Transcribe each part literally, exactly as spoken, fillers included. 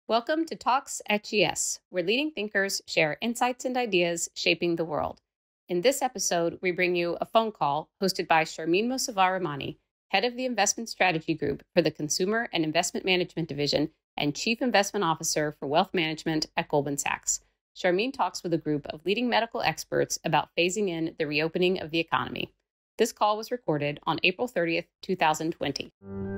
Welcome to Talks at G S, where leading thinkers share insights and ideas shaping the world. In this episode, we bring you a phone call hosted by Sharmeen Mosavar-Rahmani, head of the Investment Strategy Group for the Consumer and Investment Management Division and Chief Investment Officer for Wealth Management at Goldman Sachs. Sharmeen talks with a group of leading medical experts about phasing in the reopening of the economy. This call was recorded on April thirtieth, twenty twenty.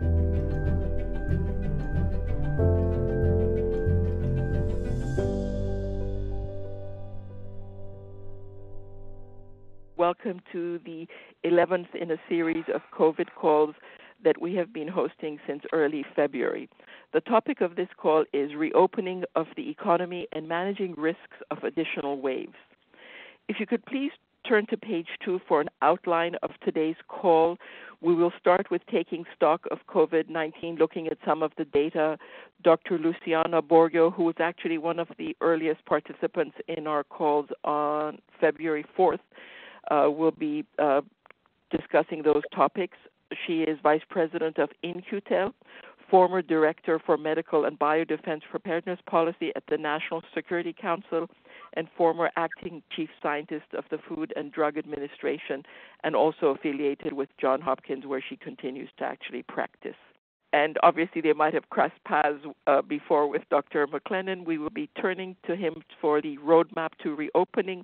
Welcome to the eleventh in a series of COVID calls that we have been hosting since early February. The topic of this call is reopening of the economy and managing risks of additional waves. If you could please turn to page two for an outline of today's call. We will start with taking stock of COVID nineteen, looking at some of the data. Doctor Luciana Borio, who was actually one of the earliest participants in our calls on February fourth, Uh, will be uh, discussing those topics. She is Vice President of In-Q-Tel, former Director for Medical and Biodefense Preparedness Policy at the National Security Council, and former Acting Chief Scientist of the Food and Drug Administration, and also affiliated with Johns Hopkins, where she continues to actually practice. And obviously they might have crossed paths uh, before with Doctor McClellan. We will be turning to him for the roadmap to reopening.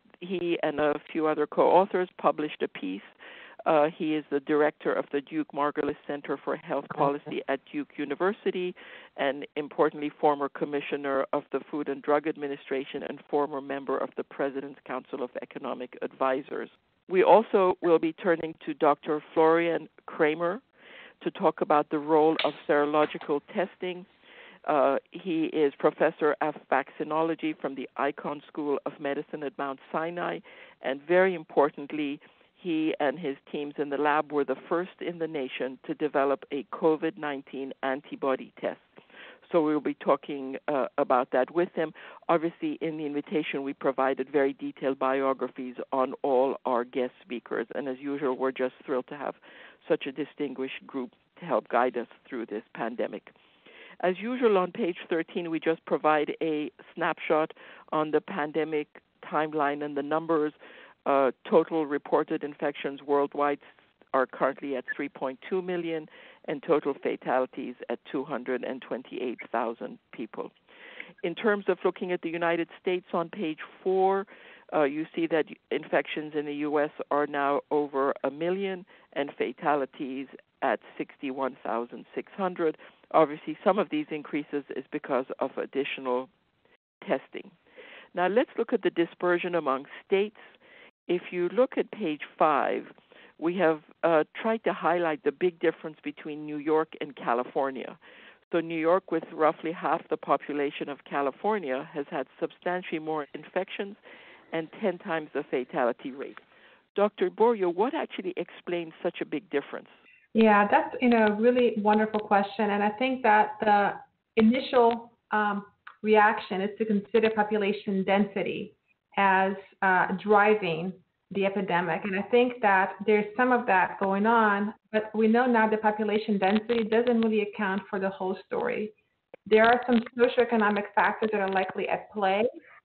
He and a few other co-authors published a piece. Uh, he is the director of the Duke-Margolis Center for Health Policy at Duke University, and importantly, former commissioner of the Food and Drug Administration and former member of the President's Council of Economic Advisors. We also will be turning to Doctor Florian Krammer to talk about the role of serological testing. Uh, he is professor of Vaccinology from the Icahn School of Medicine at Mount Sinai, and very importantly, he and his teams in the lab were the first in the nation to develop a COVID nineteen antibody test. So we'll be talking uh, about that with him. Obviously, in the invitation, we provided very detailed biographies on all our guest speakers, and as usual, we're just thrilled to have such a distinguished group to help guide us through this pandemic. As usual, on page thirteen, we just provide a snapshot on the pandemic timeline and the numbers. Uh, total reported infections worldwide are currently at three point two million, and total fatalities at two hundred twenty-eight thousand people. In terms of looking at the United States on page four, uh, you see that infections in the U S are now over a million and fatalities at sixty-one thousand six hundred. Obviously, some of these increases is because of additional testing. Now, let's look at the dispersion among states. If you look at page five, we have uh, tried to highlight the big difference between New York and California. So New York, with roughly half the population of California, has had substantially more infections and ten times the fatality rate. Doctor Borio, what actually explains such a big difference? Yeah, that's you know, a really wonderful question. And I think that the initial um, reaction is to consider population density as uh, driving the epidemic. And I think that there's some of that going on, but we know now that population density doesn't really account for the whole story. There are some socioeconomic factors that are likely at play.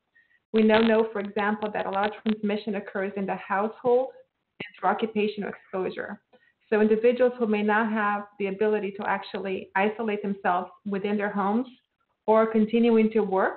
We now know, for example, that a lot of transmission occurs in the household and through occupational exposure. So individuals who may not have the ability to actually isolate themselves within their homes or continuing to work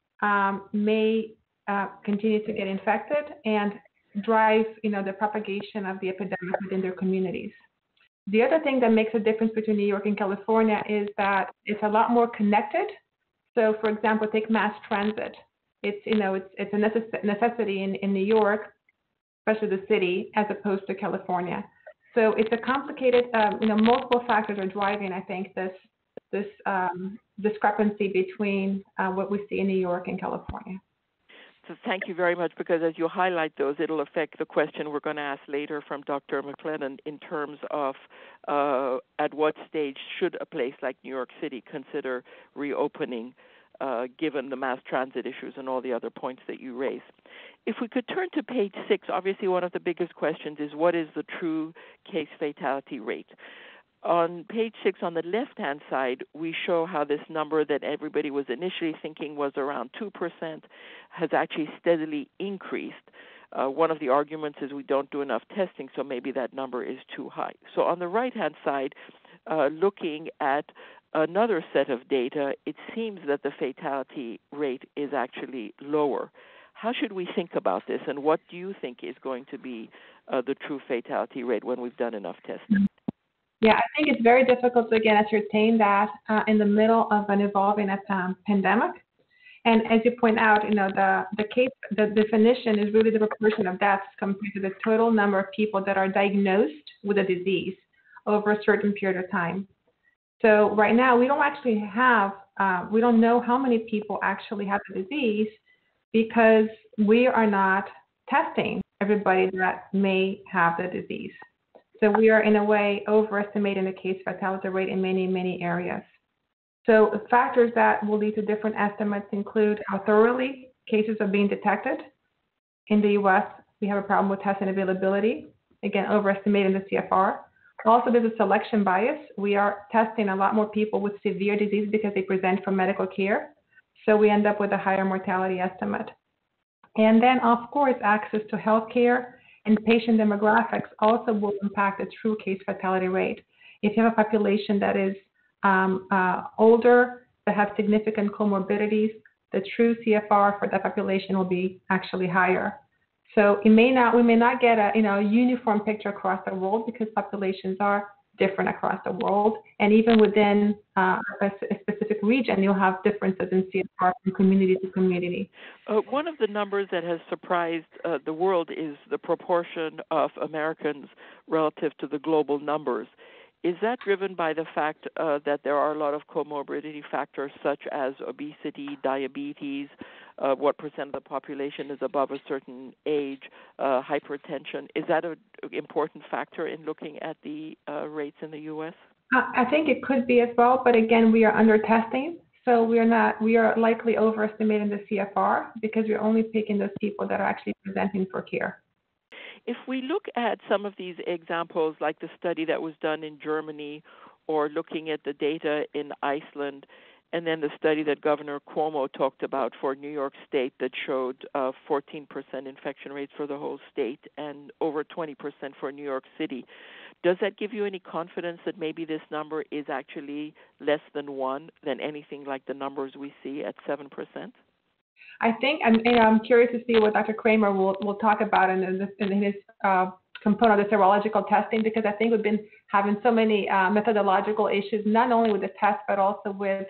um, may uh, continue to get infected and drive, you know, the propagation of the epidemic within their communities. The other thing that makes a difference between New York and California is that it's a lot more connected. So, for example, take mass transit. It's, you know, it's it's a necess- necessity in, in New York, especially the city, as opposed to California. So it's a complicated, um, you know, multiple factors are driving, I think, this this um, discrepancy between uh, what we see in New York and California. So thank you very much, because as you highlight those, it'll affect the question we're going to ask later from Doctor McClellan in terms of uh, at what stage should a place like New York City consider reopening, uh, given the mass transit issues and all the other points that you raise. If we could turn to page six, obviously one of the biggest questions is what is the true case fatality rate? On page six, on the left-hand side, we show how this number that everybody was initially thinking was around two percent has actually steadily increased. Uh, one of the arguments is we don't do enough testing, so maybe that number is too high. So on the right-hand side, uh, looking at another set of data, it seems that the fatality rate is actually lower. How should we think about this, and what do you think is going to be uh, the true fatality rate when we've done enough testing? Yeah, I think it's very difficult to, again, ascertain that uh, in the middle of an evolving um, pandemic. And as you point out, you know, the, the case, the definition is really the proportion of deaths compared to the total number of people that are diagnosed with a disease over a certain period of time. So right now, we don't actually have, uh, we don't know how many people actually have the disease because we are not testing everybody that may have the disease. So we are, in a way, overestimating the case fatality rate in many, many areas. So factors that will lead to different estimates include how thoroughly cases are being detected. In the U S, we have a problem with testing availability, again, overestimating the C F R. Also, there's a selection bias. We are testing a lot more people with severe disease because they present for medical care. So we end up with a higher mortality estimate. And then, of course, access to healthcare and patient demographics also will impact the true case fatality rate. If you have a population that is um, uh, older, that have significant comorbidities, the true C F R for that population will be actually higher. So it may not, we may not get a you know uniform picture across the world because populations are different across the world, and even within uh, a, a specific region, you'll have differences in C F R from community to community. Uh, one of the numbers that has surprised uh, the world is the proportion of Americans relative to the global numbers. Is that driven by the fact uh, that there are a lot of comorbidity factors such as obesity, diabetes, uh, what percent of the population is above a certain age, uh, hypertension? Is that an important factor in looking at the uh, rates in the U S? I think it could be as well, but again, we are under testing, so we are not. We are likely overestimating the C F R because we're only picking those people that are actually presenting for care. If we look at some of these examples, like the study that was done in Germany, or looking at the data in Iceland, and then the study that Governor Cuomo talked about for New York State that showed uh, fourteen percent infection rates for the whole state and over twenty percent for New York City, does that give you any confidence that maybe this number is actually less than one than anything like the numbers we see at seven percent? I think, I'm, you know, I'm curious to see what Doctor Krammer will, will talk about in, this, in his uh, component of the serological testing, because I think we've been having so many uh, methodological issues, not only with the test, but also with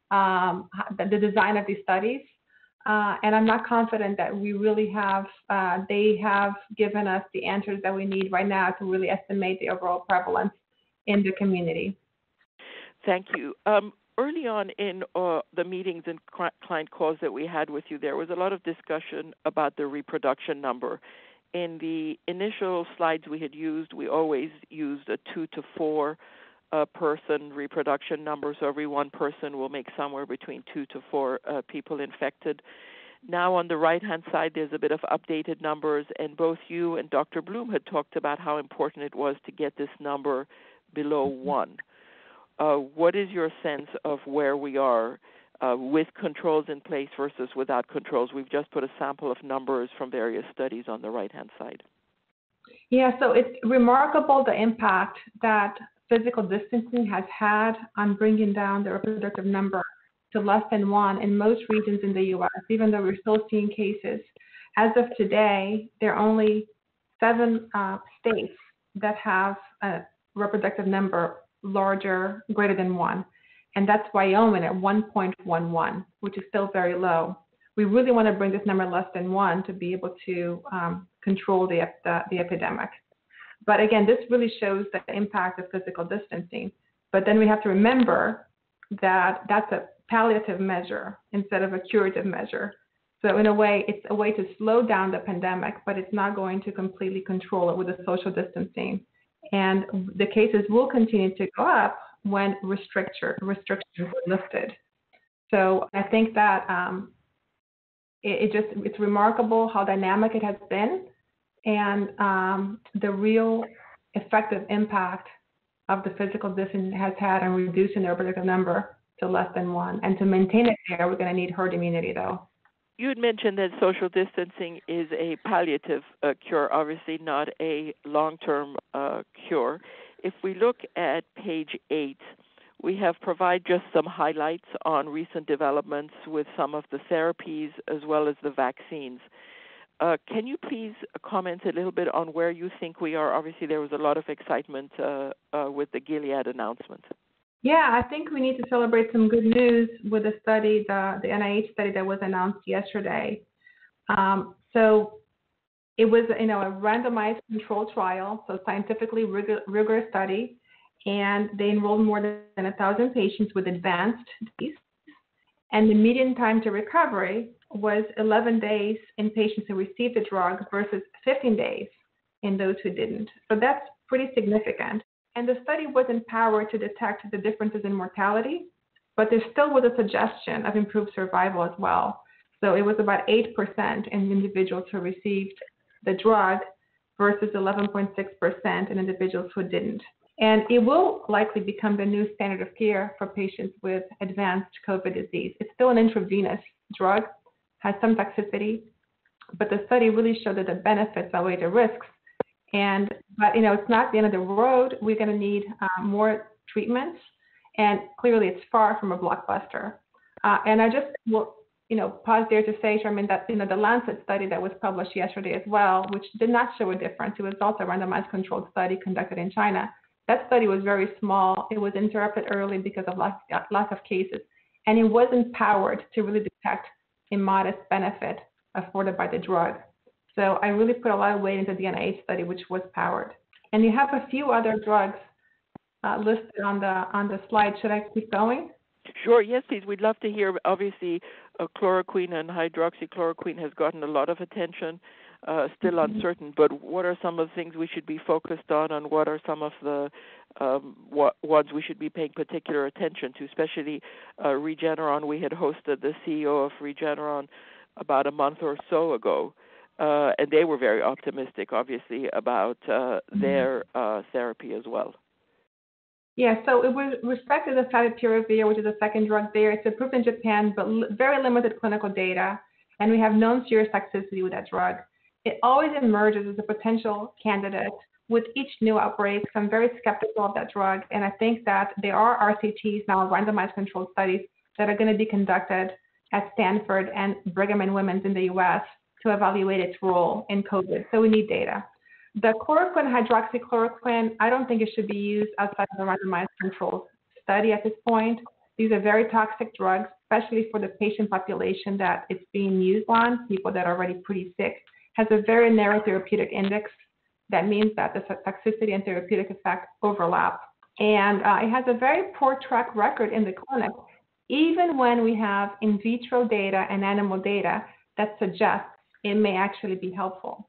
um, the, the design of these studies. Uh, and I'm not confident that we really have, uh, they have given us the answers that we need right now to really estimate the overall prevalence in the community. Thank you. Um, Early on in uh, the meetings and client calls that we had with you, there was a lot of discussion about the reproduction number. In the initial slides we had used, we always used a two to four uh, person reproduction number, so every one person will make somewhere between two to four uh, people infected. Now on the right-hand side, there's a bit of updated numbers, and both you and Doctor Bloom had talked about how important it was to get this number below one. Uh, what is your sense of where we are uh, with controls in place versus without controls? We've just put a sample of numbers from various studies on the right-hand side. Yeah, so it's remarkable the impact that physical distancing has had on bringing down the reproductive number to less than one in most regions in the U S, even though we're still seeing cases. As of today, there are only seven uh, states that have a reproductive number larger, greater than one. And that's Wyoming at one point one one, which is still very low. We really want to bring this number less than one to be able to um, control the, the, the epidemic. But again, this really shows the impact of physical distancing. But then we have to remember that that's a palliative measure instead of a curative measure. So in a way, it's a way to slow down the pandemic, but it's not going to completely control it with the social distancing. And the cases will continue to go up when restriction, restrictions are lifted. So I think that um, it, it just, it's remarkable how dynamic it has been, and um, the real effective impact of the physical distance it has had and reducing their predictive number to less than one. And to maintain it there, we're going to need herd immunity, though. You had mentioned that social distancing is a palliative uh, cure, obviously not a long-term uh, cure. If we look at page eight, we have provided just some highlights on recent developments with some of the therapies as well as the vaccines. Uh, can you please comment a little bit on where you think we are? Obviously, there was a lot of excitement uh, uh, with the Gilead announcement. Yeah, I think we need to celebrate some good news with the study, the, the N I H study that was announced yesterday. Um, so it was, you know, a randomized controlled trial, so scientifically rigor, rigorous study, and they enrolled more than a thousand patients with advanced disease, and the median time to recovery was eleven days in patients who received the drug versus fifteen days in those who didn't. So that's pretty significant. And the study wasn't powered to detect the differences in mortality, but there still was a suggestion of improved survival as well. So it was about eight percent in individuals who received the drug versus eleven point six percent in individuals who didn't. And it will likely become the new standard of care for patients with advanced COVID disease. It's still an intravenous drug, has some toxicity, but the study really showed that the benefits outweigh the risks. And, but, you know, it's not the end of the road. We're going to need uh, more treatments. And clearly it's far from a blockbuster. Uh, and I just will, you know, pause there to say, Charmaine, that, you know, the Lancet study that was published yesterday as well, which did not show a difference. It was also a randomized controlled study conducted in China. That study was very small. It was interrupted early because of lots, lots of cases. And it wasn't powered to really detect a modest benefit afforded by the drug. So I really put a lot of weight into the N I H study, which was powered. And you have a few other drugs uh, listed on the on the slide. Should I keep going? Sure, yes, please. We'd love to hear. Obviously, uh, chloroquine and hydroxychloroquine has gotten a lot of attention, uh, still mm-hmm. uncertain, but what are some of the things we should be focused on, and what are some of the um, what, ones we should be paying particular attention to, especially uh, Regeneron? We had hosted the C E O of Regeneron about a month or so ago. Uh, and they were very optimistic, obviously, about uh, their uh, therapy as well. Yeah, so it was respect to the favipiravir, which is the second drug there. It's approved in Japan, but l- very limited clinical data, and we have known serious toxicity with that drug. It always emerges as a potential candidate with each new outbreak. So I'm very skeptical of that drug, and I think that there are R C Ts now, randomized controlled studies, that are going to be conducted at Stanford and Brigham and Women's in the U S to evaluate its role in COVID. So we need data. The chloroquine, hydroxychloroquine, I don't think it should be used outside of a randomized controlled study at this point. These are very toxic drugs, especially for the patient population that it's being used on, people that are already pretty sick. Has a very narrow therapeutic index. That means that the toxicity and therapeutic effect overlap. And uh, it has a very poor track record in the clinic, even when we have in vitro data and animal data that suggests it may actually be helpful.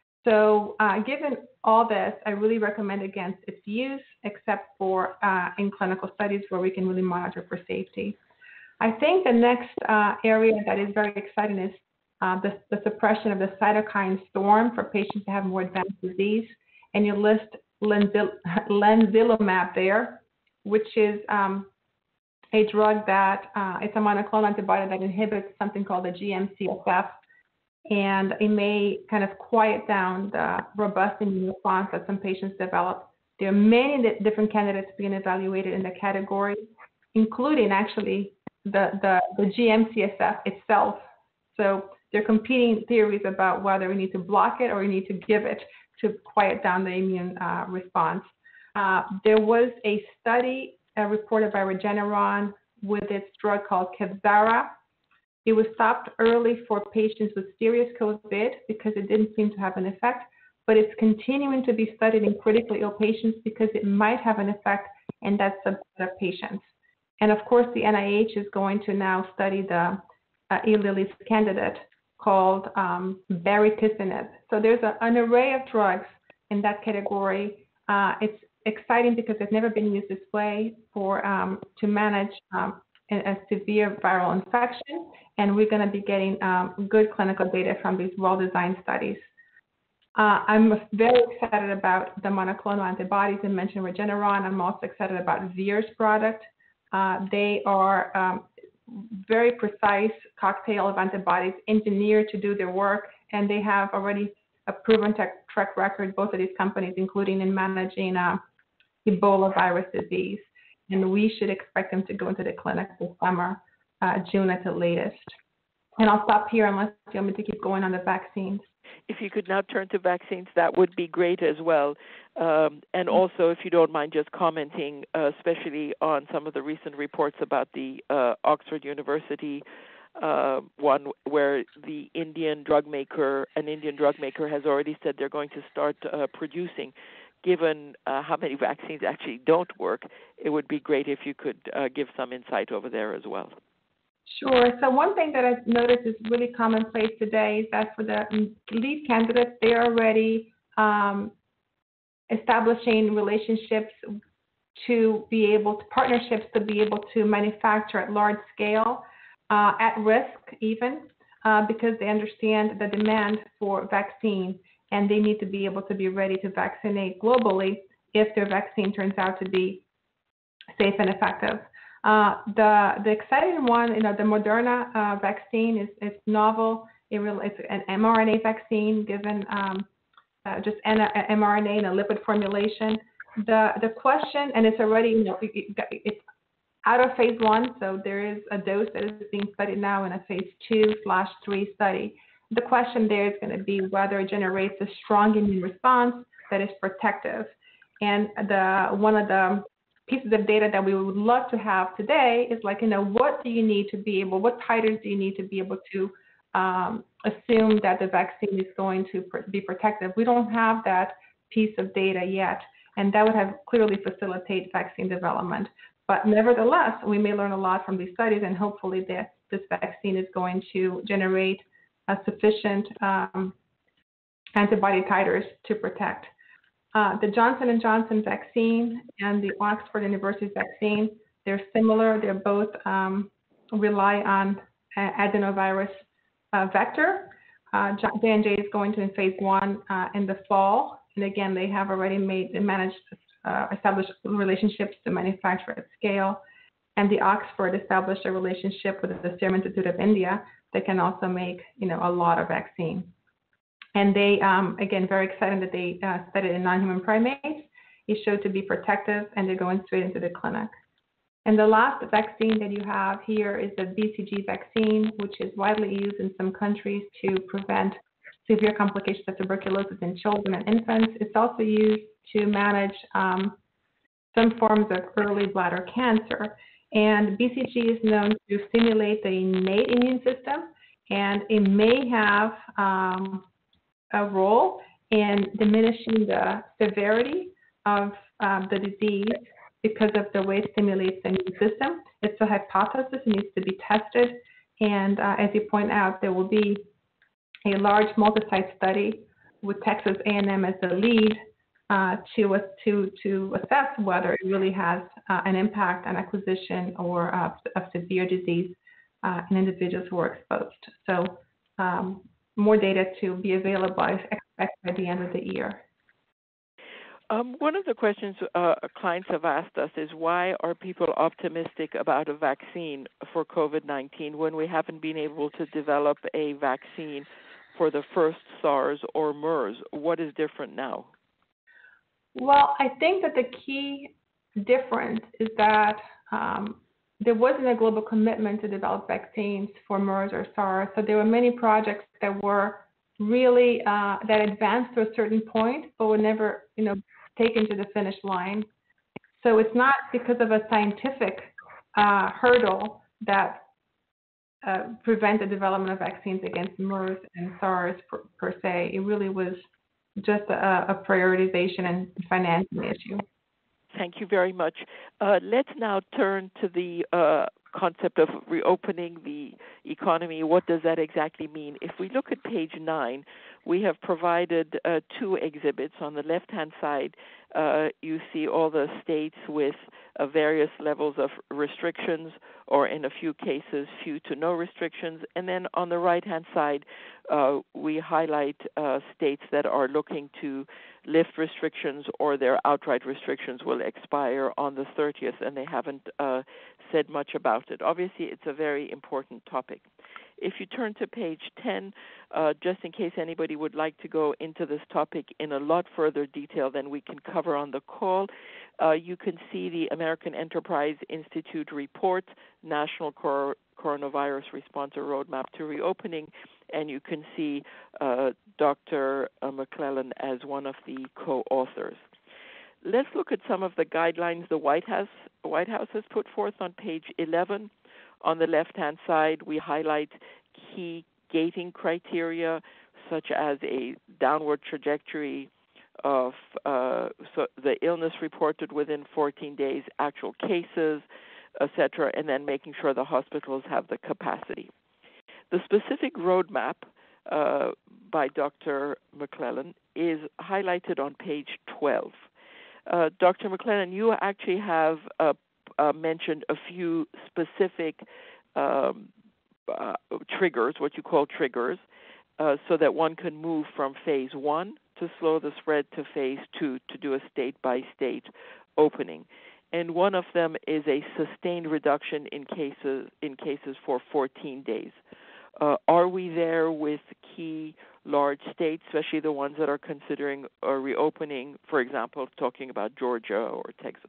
So uh, given all this, I really recommend against its use, except for uh, in clinical studies where we can really monitor for safety. I think the next uh, area that is very exciting is uh, the, the suppression of the cytokine storm for patients that have more advanced disease. And you list lenzil- lenzilumab there, which is um, a drug that, uh, it's a monoclonal antibody that inhibits something called the G M C S F. And it may kind of quiet down the robust immune response that some patients develop. There are many different candidates being evaluated in the category, including actually the, the, the G M C S F itself. So there are competing theories about whether we need to block it or we need to give it to quiet down the immune uh, response. Uh, there was a study uh, reported by Regeneron with its drug called Kevzara. It was stopped early for patients with serious COVID because it didn't seem to have an effect, but it's continuing to be studied in critically ill patients because it might have an effect in that subset of patients. And of course, the N I H is going to now study the uh, Eli Lilly's candidate called um, baricitinib. So there's a, an array of drugs in that category. Uh, it's exciting because it's never been used this way for um, to manage um, a, a severe viral infection. And we're going to be getting um, good clinical data from these well-designed studies. Uh, I'm very excited about the monoclonal antibodies. I mentioned Regeneron. I'm also excited about Vir's product. Uh, they are um, very precise cocktail of antibodies engineered to do their work, and they have already a proven tech, track record, both of these companies, including in managing uh, Ebola virus disease. And we should expect them to go into the clinic this summer, uh, June at the latest. And I'll stop here unless you want me to keep going on the vaccines. If you could now turn to vaccines, that would be great as well. Um, and also, if you don't mind just commenting, uh, especially on some of the recent reports about the uh, Oxford University uh, one, where the Indian drug maker, an Indian drug maker has already said they're going to start uh, producing. Given uh, how many vaccines actually don't work, it would be great if you could uh, give some insight over there as well. Sure. So one thing that I've noticed is really commonplace today is that for the lead candidates, they're already um, establishing relationships to be able to, partnerships to be able to manufacture at large scale, uh, at risk even, uh, because they understand the demand for vaccine, and they need to be able to be ready to vaccinate globally if their vaccine turns out to be safe and effective. Uh, the the exciting one, you know, the Moderna uh, vaccine is, is novel. It really, it's an mRNA vaccine given um, uh, just an mRNA in a lipid formulation. The the question, and it's already, you know, it, it's out of phase one, so there is a dose that is being studied now in a phase two slash three study. The question there is going to be whether it generates a strong immune response that is protective. And the one of the pieces of data that we would love to have today is like, you know, what do you need to be able, what titers do you need to be able to um, assume that the vaccine is going to pr- be protective? We don't have that piece of data yet, and that would have clearly facilitate vaccine development. But nevertheless, we may learn a lot from these studies, and hopefully that this vaccine is going to generate a sufficient um, antibody titers to protect. Uh, the Johnson and Johnson vaccine and the Oxford University vaccine, they're similar. They're both um, rely on uh, adenovirus uh, vector. Uh, J and J is going to in phase one uh, in the fall. And again, they have already made and managed to uh, establish relationships to manufacture at scale. And the Oxford established a relationship with the Serum Institute of India that can also make, you know, a lot of vaccine. And they, um, again, very excited that they uh, studied in non-human primates. It showed to be protective, and they're going straight into the clinic. And the last vaccine that you have here is the B C G vaccine, which is widely used in some countries to prevent severe complications of tuberculosis in children and infants. It's also used to manage um, some forms of early bladder cancer. And B C G is known to stimulate the innate immune system, and it may have um, a role in diminishing the severity of um, the disease because of the way it stimulates the immune system. It's a hypothesis. It needs to be tested. And uh, as you point out, there will be a large multi-site study with Texas A and M as the lead uh, to, to, to assess whether it really has uh, an impact on acquisition or uh, of severe disease uh, in individuals who are exposed. So um, more data to be available, I expect, by the end of the year. Um, one of the questions uh, clients have asked us is, why are people optimistic about a vaccine for COVID nineteen when we haven't been able to develop a vaccine for the first SARS or MERS? What is different now? Well, I think that the key difference is that um, there wasn't a global commitment to develop vaccines for MERS or SARS. So there were many projects that were really uh, that advanced to a certain point, but were never, you know, taken to the finish line. So it's not because of a scientific uh, hurdle that uh, prevent the development of vaccines against MERS and SARS per, per se. It really was just a, a prioritization and financing issue. Thank you very much. Uh, let's now turn to the uh, concept of reopening the economy. What does that exactly mean? If we look at page nine, we have provided uh, two exhibits. On the left-hand side, uh, you see all the states with uh, various levels of restrictions, or in a few cases, few to no restrictions. And then on the right-hand side, uh, we highlight uh, states that are looking to lift restrictions, or their outright restrictions will expire on the thirtieth, and they haven't uh, said much about it. Obviously, it's a very important topic. If you turn to page ten, uh, just in case anybody would like to go into this topic in a lot further detail than we can cover on the call, uh, you can see the American Enterprise Institute report, National Cor- Coronavirus Response or Roadmap to Reopening, and you can see uh, Doctor McClellan as one of the co-authors. Let's look at some of the guidelines the White House, White House has put forth on page eleven. On the left-hand side, we highlight key gating criteria, such as a downward trajectory of uh, so the illness reported within fourteen days, actual cases, et cetera, and then making sure the hospitals have the capacity. The specific roadmap uh, by Doctor McClellan is highlighted on page twelve. Uh, Doctor McClellan, you actually have uh, uh, mentioned a few specific um, uh, triggers, what you call triggers, uh, so that one can move from phase one to slow the spread to phase two to do a state-by-state opening. And one of them is a sustained reduction in cases in cases for fourteen days. Uh, are we there with key large states, especially the ones that are considering a reopening, for example, talking about Georgia or Texas?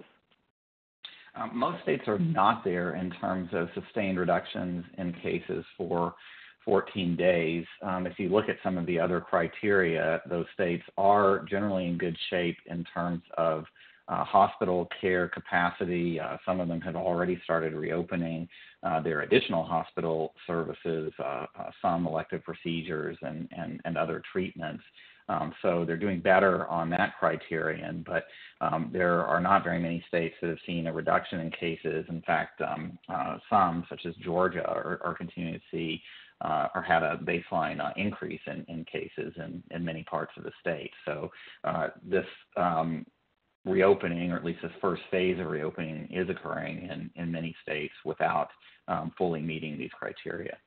Um, most states are not there in terms of sustained reductions in cases for fourteen days. Um, if you look at some of the other criteria, those states are generally in good shape in terms of uh, hospital care capacity. Uh, some of them have already started reopening uh, their additional hospital services, uh, uh, some elective procedures and, and, and other treatments. Um, so they're doing better on that criterion, but um, there are not very many states that have seen a reduction in cases. In fact, um, uh, some, such as Georgia, are, are continuing to see uh, or had a baseline uh, increase in, in cases in, in many parts of the state. So uh, this um, reopening, or at least this first phase of reopening, is occurring in, in many states without um, fully meeting these criteria.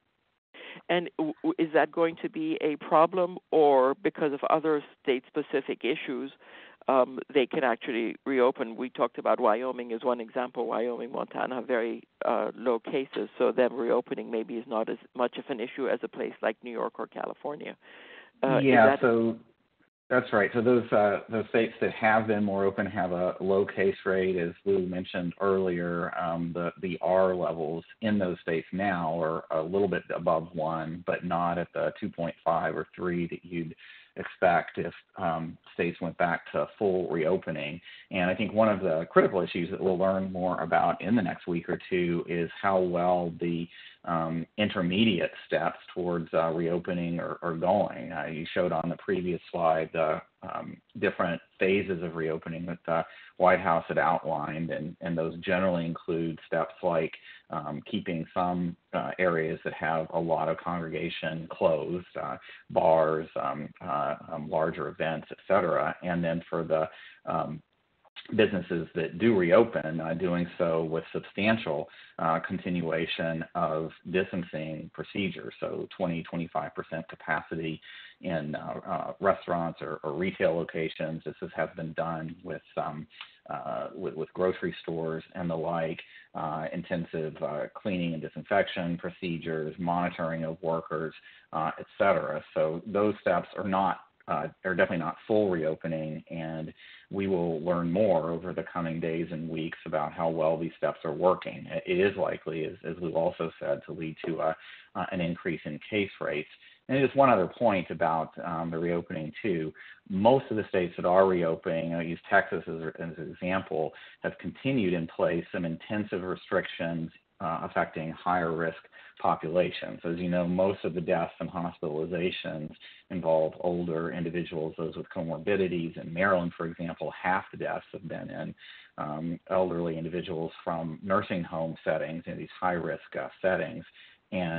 And is that going to be a problem, or because of other state-specific issues, um, they can actually reopen? We talked about Wyoming as one example. Wyoming, Montana have very uh, low cases, so them reopening maybe is not as much of an issue as a place like New York or California. Uh, yeah, that- so that's right. So those uh, those states that have been more open have a low case rate. As Lou mentioned earlier, um, the, the R levels in those states now are a little bit above one, but not at the two point five or three that you'd expect if um, states went back to full reopening. And I think one of the critical issues that we'll learn more about in the next week or two is how well the um, intermediate steps towards uh, reopening are, are going. Uh, you showed on the previous slide the um, different phases of reopening that the White House had outlined, and, and those generally include steps like um, keeping some uh, areas that have a lot of congregation closed, uh, bars, um, uh, um, larger events, et cetera. And then for the um, businesses that do reopen, uh, doing so with substantial uh, continuation of distancing procedures, so twenty, twenty-five percent capacity in uh, uh, restaurants or, or retail locations. This has been done with, um, uh, with, with grocery stores and the like, uh, intensive uh, cleaning and disinfection procedures, monitoring of workers, uh, et cetera. So those steps are not Uh, are definitely not full reopening, and we will learn more over the coming days and weeks about how well these steps are working. It is likely, as, as Lou also said, to lead to a, uh, an increase in case rates. And just one other point about um, the reopening, too. Most of the states that are reopening, I'll use Texas as, as an example, have continued in place some intensive restrictions uh, affecting higher risk populations. As you know, most of the deaths and hospitalizations involve older individuals, those with comorbidities. In Maryland, for example, half the deaths have been in um, elderly individuals from nursing home settings, in these high-risk uh, settings. And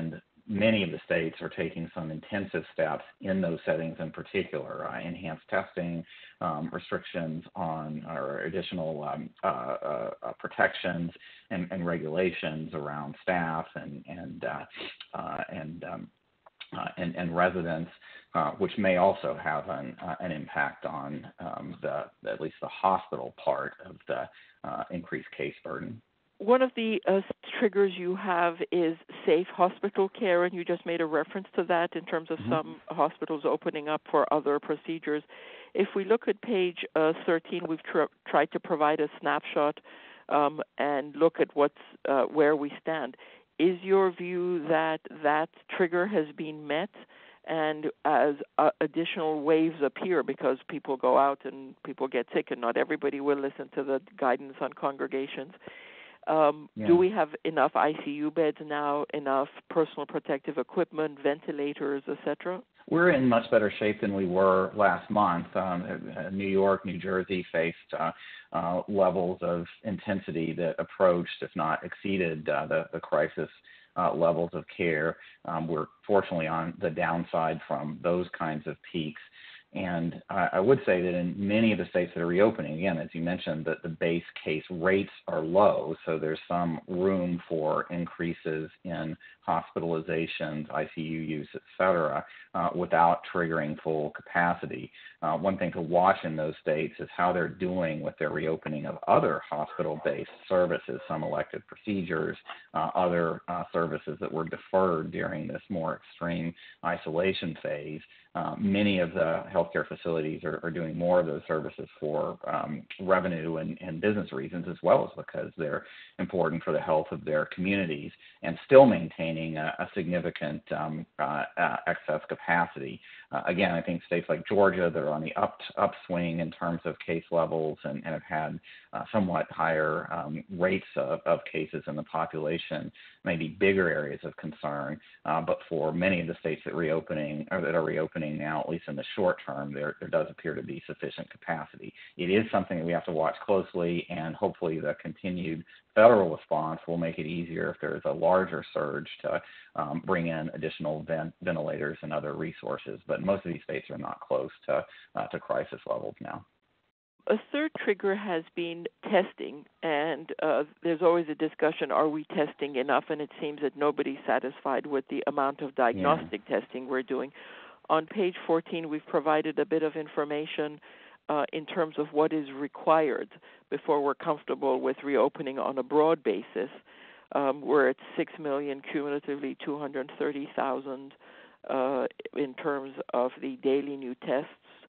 many of the states are taking some intensive steps in those settings in particular, uh, enhanced testing, um, restrictions on or additional um, uh, uh, uh, protections and, and regulations around staff and and uh, uh, and, um, uh, and and residents, uh, which may also have an uh, an impact on um, the at least the hospital part of the uh, increased case burden. One of the uh, triggers you have is safe hospital care, and you just made a reference to that in terms of mm-hmm. some hospitals opening up for other procedures. If we look at page uh, thirteen, we've tr- tried to provide a snapshot um, and look at what's uh, where we stand. Is your view that that trigger has been met, and as uh, additional waves appear because people go out and people get sick, and not everybody will listen to the guidance on congregations, Um, yeah. do we have enough I C U beds now, enough personal protective equipment, ventilators, et cetera? We're in much better shape than we were last month. Um, New York, New Jersey faced uh, uh, levels of intensity that approached, if not exceeded, uh, the, the crisis uh, levels of care. Um, we're fortunately on the downside from those kinds of peaks. And uh, I would say that in many of the states that are reopening, again, as you mentioned, that the base case rates are low, so there's some room for increases in hospitalizations, I C U use, et cetera, uh, without triggering full capacity. Uh, one thing to watch in those states is how they're doing with their reopening of other hospital-based services, some elective procedures, uh, other uh, services that were deferred during this more extreme isolation phase. Uh, many of the healthcare facilities are, are doing more of those services for um, revenue and, and business reasons, as well as because they're important for the health of their communities and still maintaining a, a significant um, uh, uh, excess capacity. Uh, again, I think states like Georgia that are on the up, upswing in terms of case levels and, and have had uh, somewhat higher um, rates of, of cases in the population may be bigger areas of concern. Uh, but for many of the states that reopening or that are reopening now, at least in the short term, there, there does appear to be sufficient capacity. It is something that we have to watch closely, and hopefully the continued federal response will make it easier if there's a larger surge to um, bring in additional vent- ventilators and other resources. But most of these states are not close to uh, to crisis levels now. A third trigger has been testing, and uh, there's always a discussion, are we testing enough? And it seems that nobody's satisfied with the amount of diagnostic yeah. testing we're doing. On page fourteen, we've provided a bit of information uh, in terms of what is required before we're comfortable with reopening on a broad basis. Um, we're at six million, cumulatively two hundred thirty thousand uh, in terms of the daily new tests.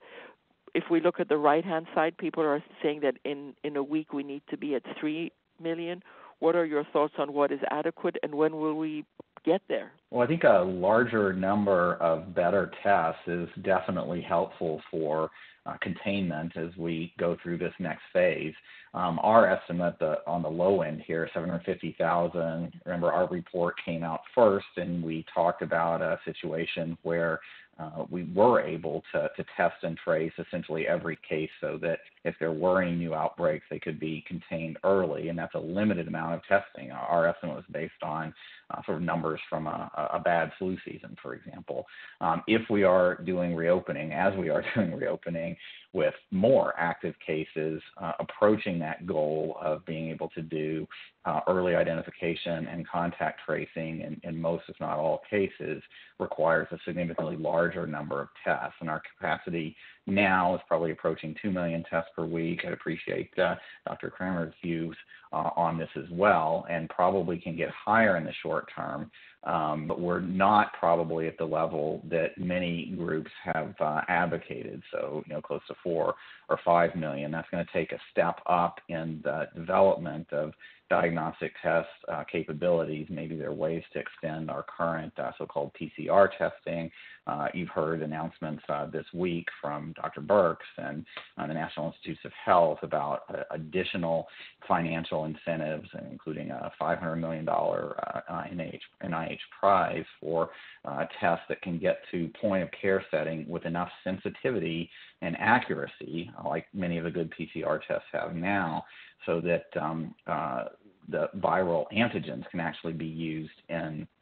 If we look at the right-hand side, people are saying that in, in a week we need to be at three million. What are your thoughts on what is adequate, and when will we get there? Well, I think a larger number of better tests is definitely helpful for uh, containment as we go through this next phase. Um, our estimate the, on the low end here, seven hundred fifty thousand, remember our report came out first, and we talked about a situation where Uh, we were able to, to test and trace essentially every case so that if there were any new outbreaks, they could be contained early, and that's a limited amount of testing. Our estimate was based on uh, sort of numbers from a, a bad flu season, for example. Um, if we are doing reopening, as we are doing reopening, with more active cases uh, approaching that goal of being able to do uh, early identification and contact tracing in, in most, if not all, cases requires a significantly larger number of tests. And our capacity now is probably approaching two million tests per week. I'd appreciate uh, Doctor Krammer's views uh, on this as well, and probably can get higher in the short term. Um, but we're not probably at the level that many groups have uh, advocated, so you know, close to four or five million. That's going to take a step up in the development of diagnostic test uh, capabilities. Maybe there are ways to extend our current uh, so-called P C R testing. Uh, you've heard announcements uh, this week from Doctor Birx and uh, the National Institutes of Health about uh, additional financial incentives, including a five hundred million dollars uh, N I H prize for uh, tests that can get to point-of-care setting with enough sensitivity and accuracy, like many of the good P C R tests have now, so that um, uh, the viral antigens can actually be used in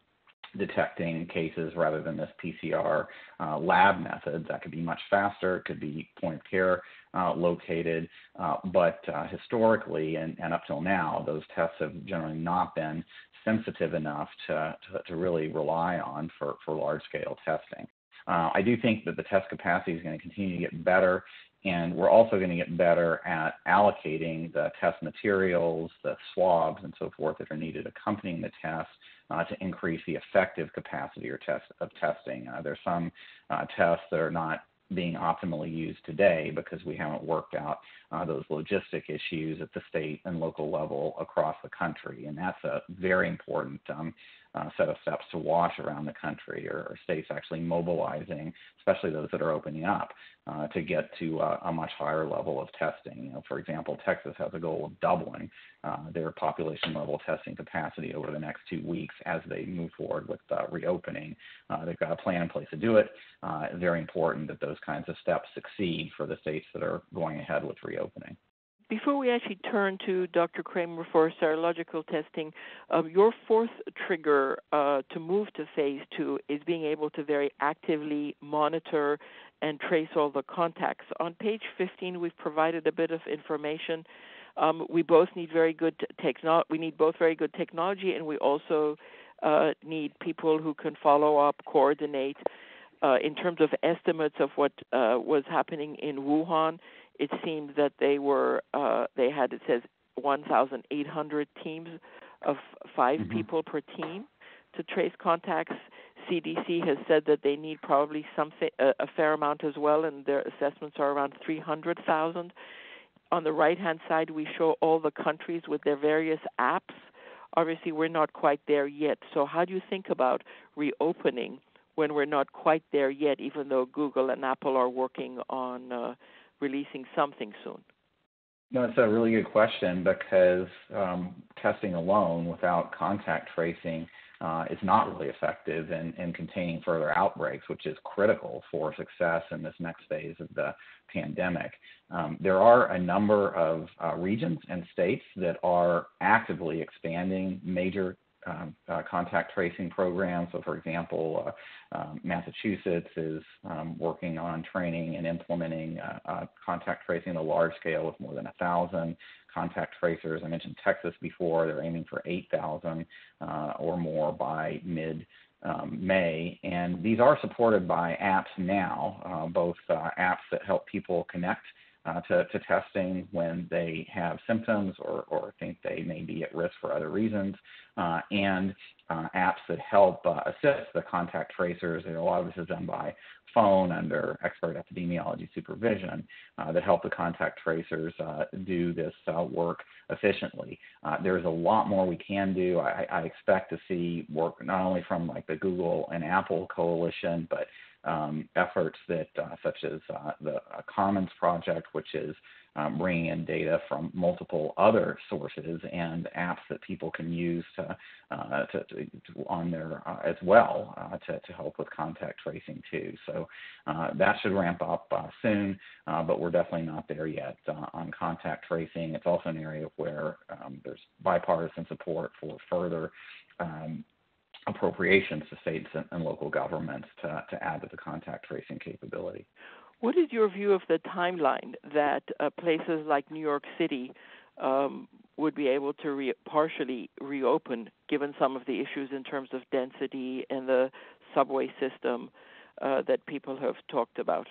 detecting cases rather than this P C R uh, lab method. That could be much faster. It could be point of care uh, located. Uh, but uh, historically and, and up till now, those tests have generally not been sensitive enough to, to, to really rely on for, for large-scale testing. Uh, I do think that the test capacity is going to continue to get better, and we're also going to get better at allocating the test materials, the swabs, and so forth that are needed accompanying the test uh, to increase the effective capacity or test of testing. Uh, there's some uh, tests that are not being optimally used today because we haven't worked out uh, those logistic issues at the state and local level across the country, and that's a very important um, uh, set of steps to watch around the country, or, or states actually mobilizing, especially those that are opening up, uh, to get to uh, a much higher level of testing. You know, for example, Texas has a goal of doubling uh, their population level testing capacity over the next two weeks as they move forward with uh, reopening. Uh, they've got a plan in place to do it. Uh, it's very important that those kinds of steps succeed for the states that are going ahead with reopening. Before we actually turn to Doctor Krammer for serological testing, um, your fourth trigger uh, to move to phase two is being able to very actively monitor and trace all the contacts. On page fifteen, we've provided a bit of information. Um, we both need very good techno- We need both very good technology, and we also uh, need people who can follow up, coordinate. Uh, in terms of estimates of what uh, was happening in Wuhan, it seemed that they were uh, they had, it says, one thousand eight hundred teams of five mm-hmm. people per team to trace contacts. C D C has said that they need probably something a, a fair amount as well, and their assessments are around three hundred thousand. On the right-hand side, we show all the countries with their various apps. Obviously, we're not quite there yet. So how do you think about reopening when we're not quite there yet, even though Google and Apple are working on uh, releasing something soon? No, it's a really good question, because um, testing alone without contact tracing uh, is not really effective in, in containing further outbreaks, which is critical for success in this next phase of the pandemic. Um, there are a number of uh, regions and states that are actively expanding major Um, uh, contact tracing programs. So, for example, uh, um, Massachusetts is um, working on training and implementing uh, uh, contact tracing at a large scale with more than a thousand contact tracers. I mentioned Texas before. They're aiming for eight thousand uh, or more by mid um, May. And these are supported by apps now, uh, both uh, apps that help people connect Uh, to, to testing when they have symptoms or, or think they may be at risk for other reasons, uh, and uh, apps that help uh, assist the contact tracers. And a lot of this is done by phone under expert epidemiology supervision uh, that help the contact tracers uh, do this uh, work efficiently. Uh, there's a lot more we can do. I, I expect to see work not only from like the Google and Apple coalition, but Um, efforts that, uh, such as uh, the uh, Commons Project, which is um, bringing in data from multiple other sources and apps that people can use to, uh, to, to, to on their uh, as well uh, to, to help with contact tracing too. So uh, that should ramp up uh, soon, uh, but we're definitely not there yet uh, on contact tracing. It's also an area where um, there's bipartisan support for further Um, appropriations to states and, and local governments to, to add to the contact tracing capability. What is your view of the timeline that uh, places like New York City um, would be able to re- partially reopen, given some of the issues in terms of density and the subway system uh, that people have talked about?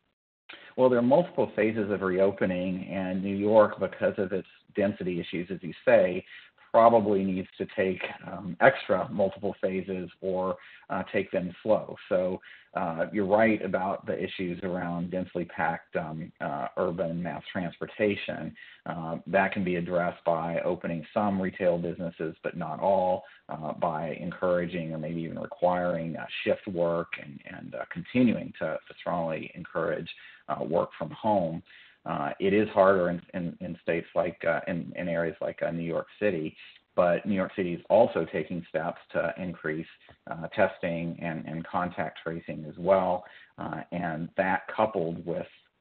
Well, there are multiple phases of reopening, and New York, because of its density issues, as you say, probably needs to take um, extra multiple phases or uh, take them slow. So uh, you're right about the issues around densely packed um, uh, urban mass transportation. Uh, that can be addressed by opening some retail businesses, but not all, uh, by encouraging or maybe even requiring uh, shift work and, and uh, continuing to, to strongly encourage uh, work from home. Uh, it is harder in, in, in states like, uh, in, in areas like uh, New York City, but New York City is also taking steps to increase uh, testing and, and contact tracing as well. Uh, and that coupled with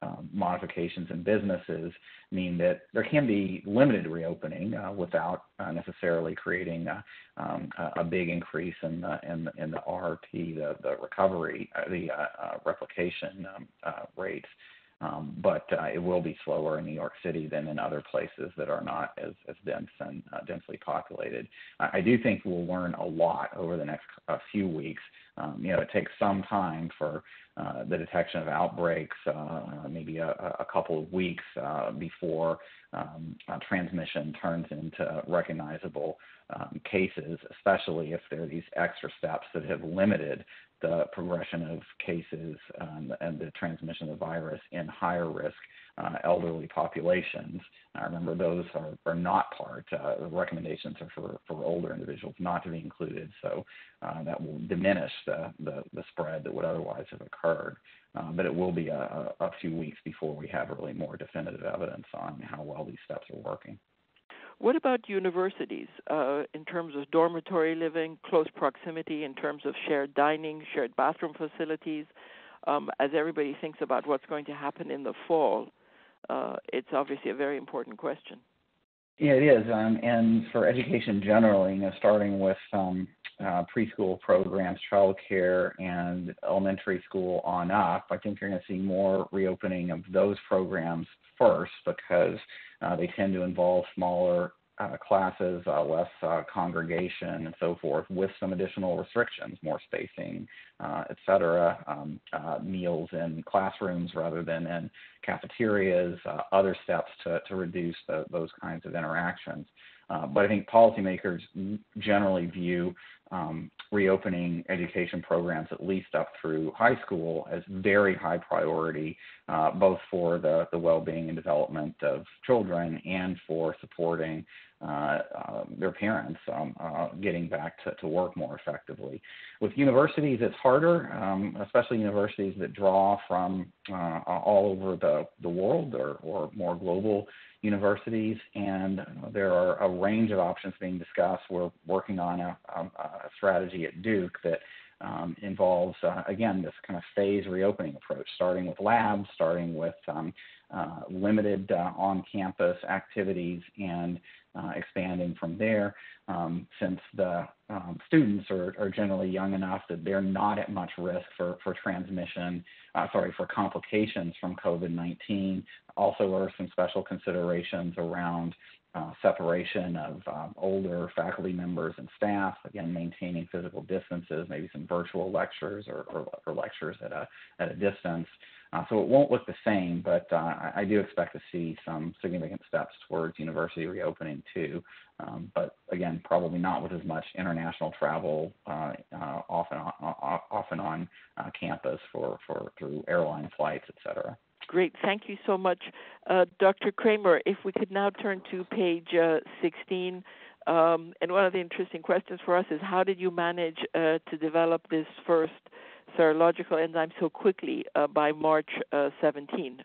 uh, modifications in businesses mean that there can be limited reopening uh, without uh, necessarily creating a, um, a big increase in the in the, in the R T, the the recovery, uh, the uh, uh, replication um, uh, rates. Um, but uh, it will be slower in New York City than in other places that are not as, as dense and uh, densely populated. I, I do think we'll learn a lot over the next uh, few weeks. Um, you know, it takes some time for uh, the detection of outbreaks, uh, maybe a, a couple of weeks uh, before um, uh, transmission turns into recognizable um, cases, especially if there are these extra steps that have limited the progression of cases um, and the transmission of the virus in higher risk uh, elderly populations. I remember those are, are not part, uh, the recommendations are for, for older individuals not to be included, so uh, that will diminish the, the, the spread that would otherwise have occurred. Uh, but it will be a, a few weeks before we have really more definitive evidence on how well these steps are working. What about universities uh, in terms of dormitory living, close proximity, in terms of shared dining, shared bathroom facilities? Um, as everybody thinks about what's going to happen in the fall, uh, it's obviously a very important question. Yeah, it is. Um, and for education generally, you know, starting with um, uh, preschool programs, childcare, and elementary school on up, I think you're going to see more reopening of those programs first because uh, they tend to involve smaller uh, classes, uh, less uh, congregation, and so forth, with some additional restrictions, more spacing, uh, et cetera, um, uh, meals in classrooms rather than in cafeterias, uh, other steps to, to reduce the, those kinds of interactions. Uh, but I think policymakers generally view um, reopening education programs, at least up through high school, as very high priority, uh, both for the, the well-being and development of children and for supporting uh, uh, their parents um, uh, getting back to, to work more effectively. With universities, it's harder, um, especially universities that draw from uh, all over the, the world or, or more global universities, and there are a range of options being discussed. We're working on a, a, a strategy at Duke that um, involves, uh, again, this kind of phase reopening approach, starting with labs, starting with um, uh, limited uh, on-campus activities, and uh, expanding from there, um, since the um, students are, are generally young enough that they're not at much risk for, for transmission, uh, sorry, for complications from COVID nineteen. Also, there are some special considerations around uh, separation of um, older faculty members and staff, again, maintaining physical distances, maybe some virtual lectures or, or, or lectures at a, at a distance. Uh, so it won't look the same, but uh, I, I do expect to see some significant steps towards university reopening too. Um, but again, probably not with as much international travel, uh, uh, often on, often on uh, campus for, for through airline flights, et cetera. Great. Thank you so much. Uh, Doctor Krammer, if we could now turn to page uh, sixteen. Um, and one of the interesting questions for us is how did you manage uh, to develop this first serological enzyme so quickly uh, by March uh, seventeenth?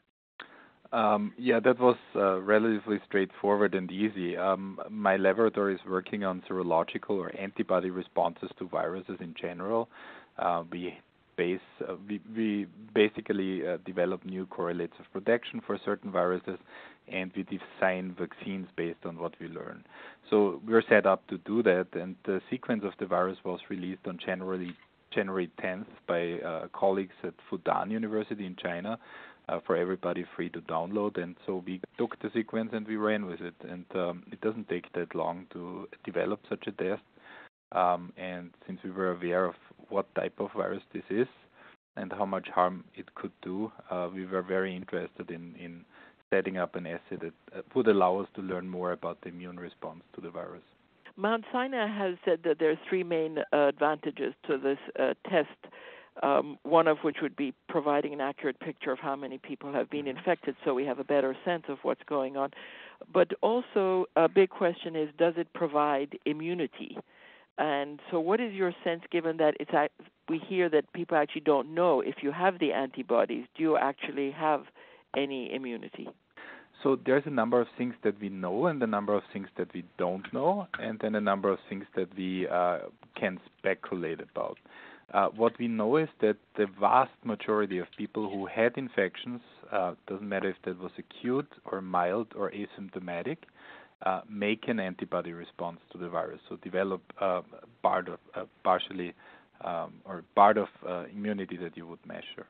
Um, yeah, that was uh, relatively straightforward and easy. Um, my laboratory is working on serological or antibody responses to viruses in general. Uh, we base uh, we, we basically uh, develop new correlates of protection for certain viruses, and we design vaccines based on what we learn. So we're set up to do that, and the sequence of the virus was released on January January tenth by uh, colleagues at Fudan University in China. Uh, for everybody free to download, and so we took the sequence and we ran with it, and um, it doesn't take that long to develop such a test, um, and since we were aware of what type of virus this is and how much harm it could do, uh, we were very interested in, in setting up an assay that uh, would allow us to learn more about the immune response to the virus. Mount Sinai has said that there are three main uh, advantages to this uh, test. Um, one of which would be providing an accurate picture of how many people have been infected so we have a better sense of what's going on. But also a big question is, does it provide immunity? And so what is your sense, given that it's we hear that people actually don't know if you have the antibodies, do you actually have any immunity? So there's a number of things that we know and a number of things that we don't know, and then a number of things that we uh, can speculate about. Uh, what we know is that the vast majority of people who had infections, uh, doesn't matter if that was acute or mild or asymptomatic, uh, make an antibody response to the virus, so develop uh, part of, uh, partially um, or part of uh, immunity that you would measure.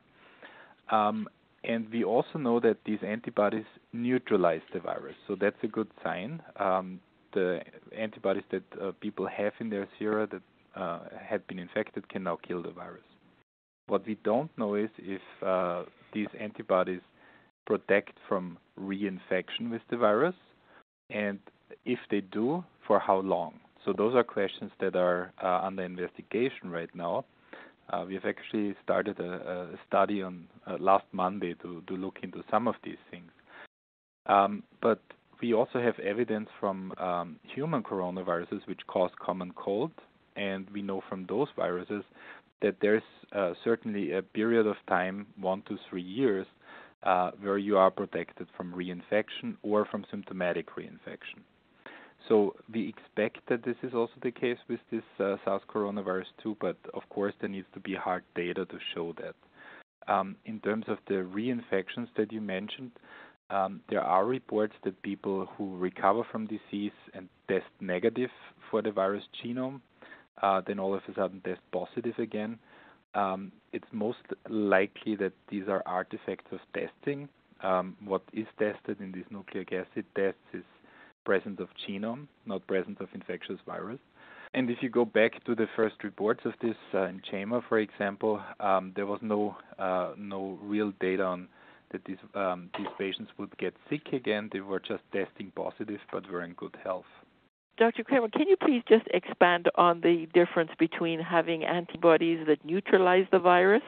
Um, And we also know that these antibodies neutralize the virus, so that's a good sign. Um, the antibodies that uh, people have in their sera that uh, had been infected can now kill the virus. What we don't know is if uh, these antibodies protect from reinfection with the virus, and if they do, for how long. So those are questions that are uh, under investigation right now. Uh, we have actually started a, a study on uh, last Monday to, to look into some of these things. Um, but we also have evidence from um, human coronaviruses which cause common cold, and we know from those viruses that there's uh, certainly a period of time, one to three years, uh, where you are protected from reinfection or from symptomatic reinfection. So we expect that this is also the case with this uh, SARS coronavirus two, but of course there needs to be hard data to show that. Um, in terms of the reinfections that you mentioned, um, there are reports that people who recover from disease and test negative for the virus genome, uh, then all of a sudden test positive again. Um, it's most likely that these are artifacts of testing. Um, what is tested in these nucleic acid tests is presence of genome, not presence of infectious virus. And if you go back to the first reports of this uh, in JAMA, for example, um, there was no uh, no real data on that these um, these patients would get sick again. They were just testing positive, but were in good health. Doctor Krammer, can you please just expand on the difference between having antibodies that neutralize the virus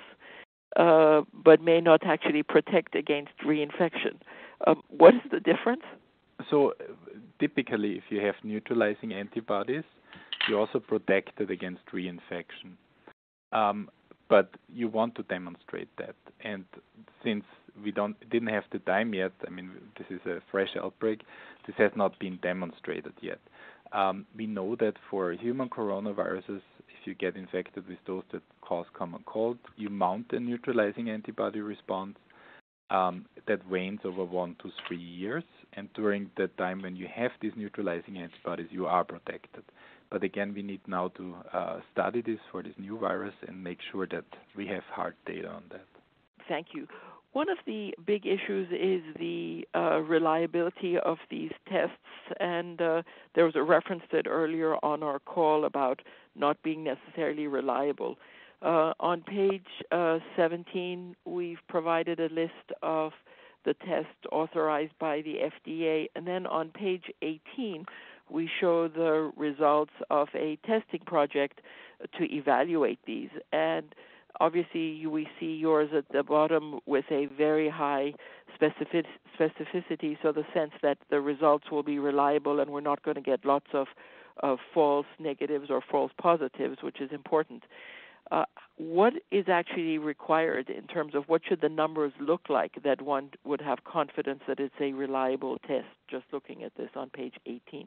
uh, but may not actually protect against reinfection? Um, what is the difference? So typically, if you have neutralizing antibodies, you're also protected against reinfection. Um, but you want to demonstrate that. And since we don't didn't have the time yet, I mean, this is a fresh outbreak, this has not been demonstrated yet. Um, we know that for human coronaviruses, if you get infected with those that cause common cold, you mount a neutralizing antibody response um, that wanes over one to three years. And during the time when you have these neutralizing antibodies, you are protected. But again, we need now to uh, study this for this new virus and make sure that we have hard data on that. Thank you. One of the big issues is the uh, reliability of these tests, and uh, there was a reference to it earlier on our call about not being necessarily reliable. Uh, on page uh, seventeen, we've provided a list of the tests authorized by the F D A, and then on page eighteen, we show the results of a testing project to evaluate these. And obviously, we see yours at the bottom with a very high specific, specificity, so the sense that the results will be reliable and we're not going to get lots of, of false negatives or false positives, which is important. Uh, what is actually required in terms of what should the numbers look like that one would have confidence that it's a reliable test, just looking at this on page eighteen?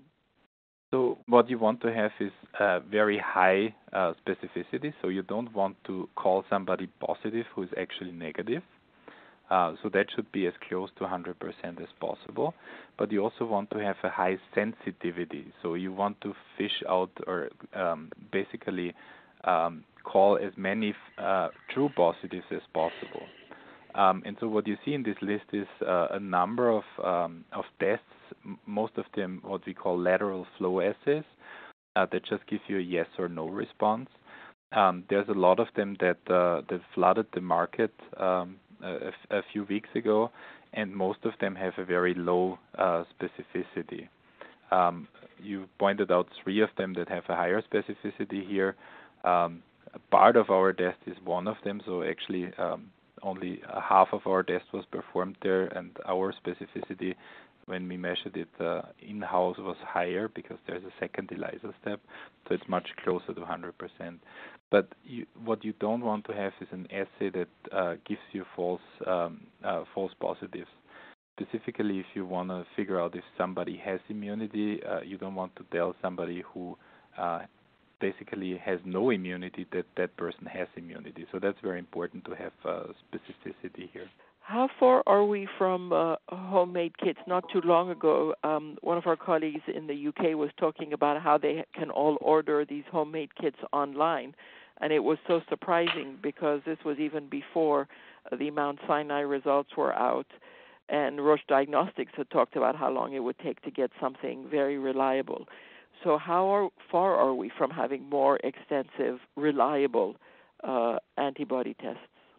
So what you want to have is uh, very high uh, specificity. So you don't want to call somebody positive who is actually negative. Uh, so that should be as close to one hundred percent as possible. But you also want to have a high sensitivity. So you want to fish out or um, basically um, call as many uh, true positives as possible. Um, and so what you see in this list is uh, a number of um, of tests, m- most of them what we call lateral flow assays, uh, that just give you a yes or no response. Um, there's a lot of them that uh, that flooded the market um, a, a few weeks ago, and most of them have a very low uh, specificity. Um, you pointed out three of them that have a higher specificity here. Um, part of our test is one of them, so actually um, only half of our test was performed there, and our specificity when we measured it uh, in-house was higher because there's a second ELISA step, so it's much closer to one hundred percent. But you, what you don't want to have is an assay that uh, gives you false um, uh, false positives. specifically if you want to figure out if somebody has immunity, uh, you don't want to tell somebody who uh, basically has no immunity that that person has immunity. So that's very important to have uh, specificity here. How far are we from uh, homemade kits? Not too long ago, um, one of our colleagues in the U K was talking about how they can all order these homemade kits online. And it was so surprising because this was even before the Mount Sinai results were out. And Roche Diagnostics had talked about how long it would take to get something very reliable. So how are, far are we from having more extensive, reliable uh, antibody tests?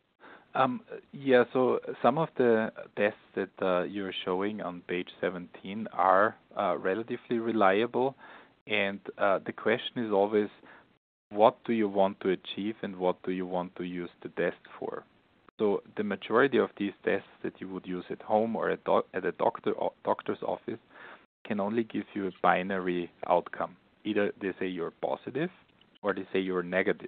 Um, yeah, so some of the tests that uh, you're showing on page seventeen are uh, relatively reliable. And uh, the question is always, what do you want to achieve and what do you want to use the test for? So the majority of these tests that you would use at home or at, doc- at a doctor doctor's office can only give you a binary outcome. Either they say you're positive or they say you're negative.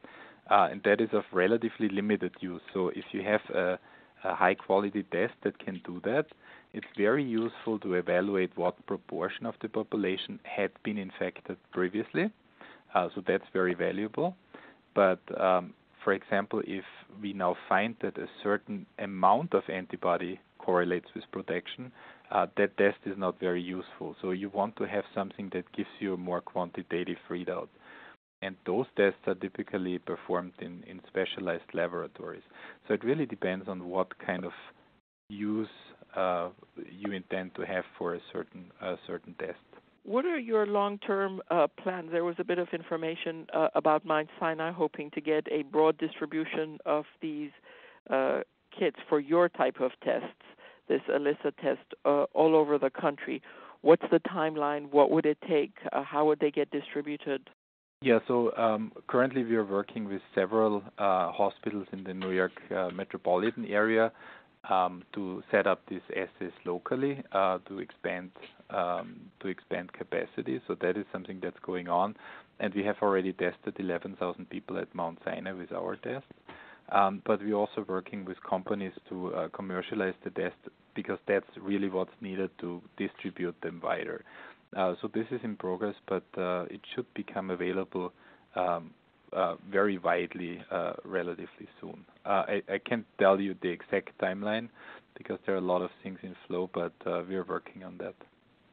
Uh, and that is of relatively limited use. So if you have a, a high-quality test that can do that, it's very useful to evaluate what proportion of the population had been infected previously. Uh, so that's very valuable. But um, for example, if we now find that a certain amount of antibody correlates with protection, uh, that test is not very useful. So you want to have something that gives you a more quantitative readout. And those tests are typically performed in, in specialized laboratories. So it really depends on what kind of use uh, you intend to have for a certain a certain test. What are your long-term uh, plans? There was a bit of information uh, about Mount Sinai hoping to get a broad distribution of these uh, kits for your type of tests, this ELISA test, uh, all over the country. What's the timeline? What would it take? Uh, how would they get distributed? Yeah, so um, currently we are working with several uh, hospitals in the New York uh, metropolitan area um, to set up these assays locally uh, to expand um, to expand capacity. So that is something that's going on, and we have already tested eleven thousand people at Mount Sinai with our test. Um, but we're also working with companies to uh, commercialize the test because that's really what's needed to distribute them wider. Uh, so this is in progress, but uh, it should become available um, uh, very widely uh, relatively soon. Uh, I, I can't tell you the exact timeline because there are a lot of things in flow, but uh, we're working on that.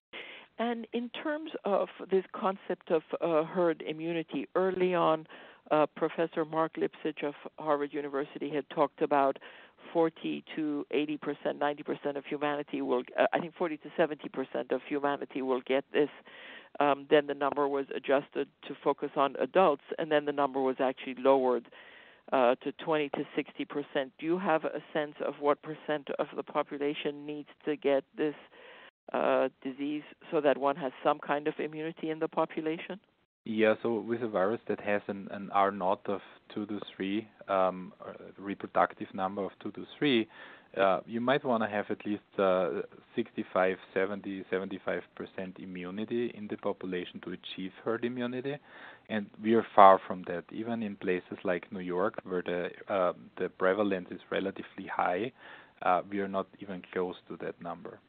And in terms of this concept of uh, herd immunity, early on, uh, Professor Mark Lipsitch of Harvard University had talked about forty to eighty percent, ninety percent of humanity will, uh, I think forty to seventy percent of humanity will get this. Um, then the number was adjusted to focus on adults, and then the number was actually lowered uh, to twenty to sixty percent. Do you have a sense of what percent of the population needs to get this uh, disease so that one has some kind of immunity in the population? Yeah, so with a virus that has an, an R naught of two to three, um, a reproductive number of two to three, uh, you might want to have at least uh, sixty-five, seventy, seventy-five percent immunity in the population to achieve herd immunity, and we are far from that. Even in places like New York, where the uh, the prevalence is relatively high, uh, we are not even close to that number.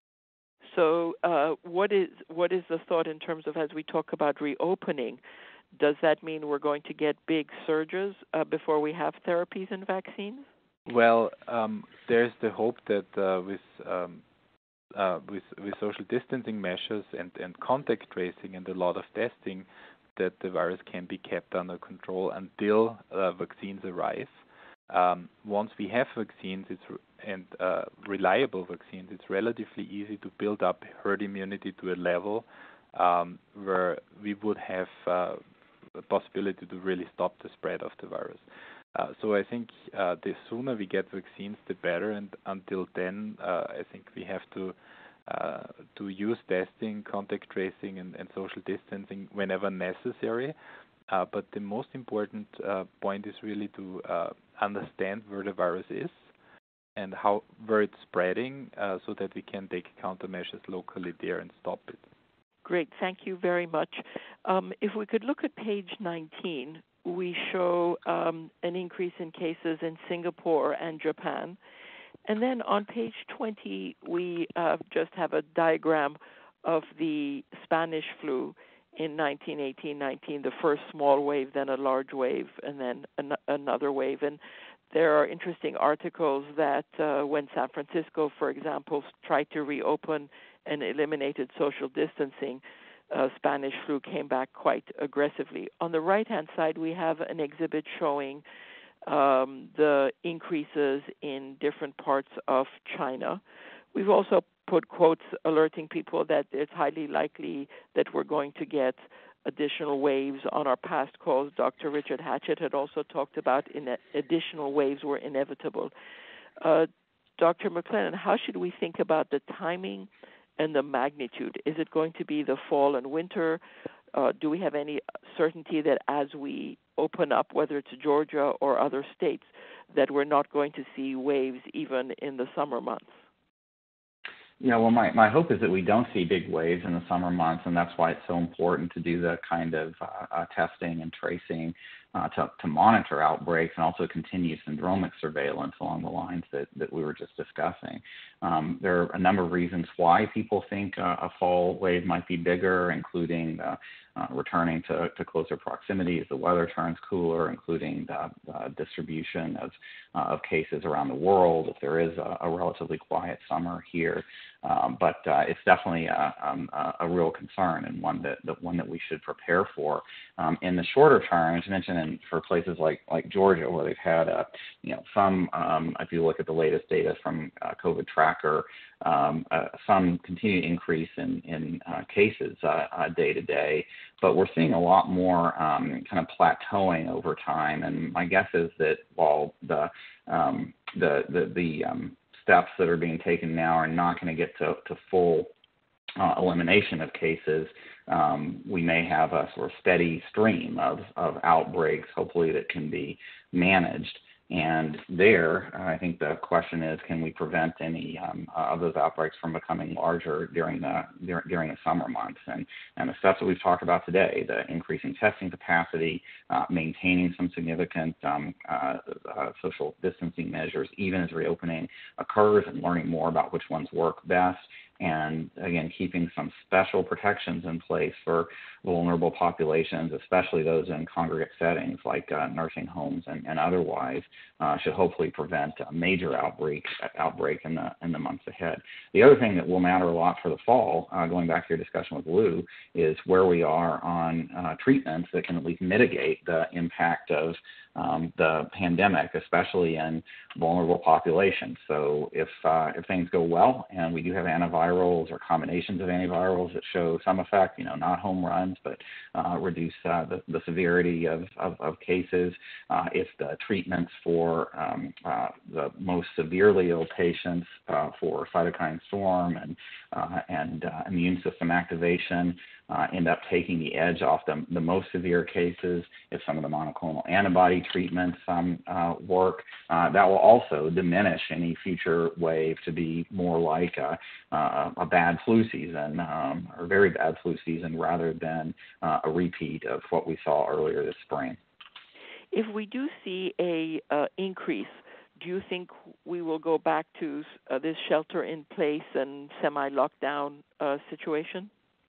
So uh, what is what is the thought in terms of, as we talk about reopening, does that mean we're going to get big surges uh, before we have therapies and vaccines? Well, um, there's the hope that uh, with, um, uh, with with social distancing measures and, and contact tracing and a lot of testing, that the virus can be kept under control until uh, vaccines arrive. Um, once we have vaccines it's, and uh, reliable vaccines, it's relatively easy to build up herd immunity to a level um, where we would have uh, the possibility to really stop the spread of the virus. Uh, so I think uh, the sooner we get vaccines, the better. And until then, uh, I think we have to uh, to use testing, contact tracing, and, and social distancing whenever necessary. Uh, but the most important uh, point is really to uh, understand where the virus is and how where it's spreading, uh, so that we can take countermeasures locally there and stop it. Great, thank you very much. Um, if we could look at page nineteen, we show um, an increase in cases in Singapore and Japan. And then on page twenty, we uh, just have a diagram of the Spanish flu in nineteen eighteen nineteen, the first small wave, then a large wave, and then an- another wave. And there are interesting articles that uh, when San Francisco, for example, tried to reopen and eliminated social distancing, uh, Spanish flu came back quite aggressively. On the right-hand side, we have an exhibit showing um, the increases in different parts of China. We've also put quotes alerting people that it's highly likely that we're going to get additional waves. On our past calls, Doctor Richard Hatchett had also talked about in additional waves were inevitable. Uh, Doctor McClellan, how should we think about the timing and the magnitude? Is it going to be the fall and winter? Uh, do we have any certainty that as we open up, whether it's Georgia or other states, that we're not going to see waves even in the summer months? Yeah, well, my, my hope is that we don't see big waves in the summer months, and that's why it's so important to do the kind of uh, uh, testing and tracing uh, to, to monitor outbreaks and also continue syndromic surveillance along the lines that, that we were just discussing. Um, there are a number of reasons why people think uh, a fall wave might be bigger, including uh, uh, returning to, to closer proximity as the weather turns cooler, including the, the distribution of, uh, of cases around the world if there is a, a relatively quiet summer here. Um, but uh, it's definitely a, um, a real concern and one that, that one that we should prepare for. Um, in the shorter term, as you mentioned, in, for places like, like Georgia, where they've had a, you know, some, um, if you look at the latest data from uh, COVID Tracker, um, uh, some continued increase in, in uh, cases uh, uh, day to day, but we're seeing a lot more um, kind of plateauing over time. And my guess is that while the um, the the, the um, steps that are being taken now are not going to get to, to full uh, elimination of cases, um, we may have a sort of steady stream of, of outbreaks, hopefully, that can be managed. And there, uh, I think the question is, can we prevent any um, uh, of those outbreaks from becoming larger during the during, during the summer months? And, and the steps that we've talked about today, the increasing testing capacity, uh, maintaining some significant um, uh, uh, social distancing measures, even as reopening occurs, and learning more about which ones work best. And again, keeping some special protections in place for vulnerable populations, especially those in congregate settings like uh, nursing homes and, and otherwise, uh, should hopefully prevent a major outbreak outbreak in the in the months ahead. The other thing that will matter a lot for the fall, uh, going back to your discussion with Lou, is where we are on uh, treatments that can at least mitigate the impact of Um, the pandemic, especially in vulnerable populations. So if uh, if things go well and we do have antivirals or combinations of antivirals that show some effect, you know, not home runs, but uh, reduce uh, the, the severity of, of, of cases, uh, if the treatments for um, uh, the most severely ill patients uh, for cytokine storm and, uh, and uh, immune system activation Uh, end up taking the edge off the, the most severe cases, if some of the monoclonal antibody treatments um, uh, work, uh, that will also diminish any future wave to be more like a, uh, a bad flu season um, or very bad flu season rather than uh, a repeat of what we saw earlier this spring. If we do see a uh, increase, do you think we will go back to uh, this shelter-in-place and semi-lockdown uh, situation?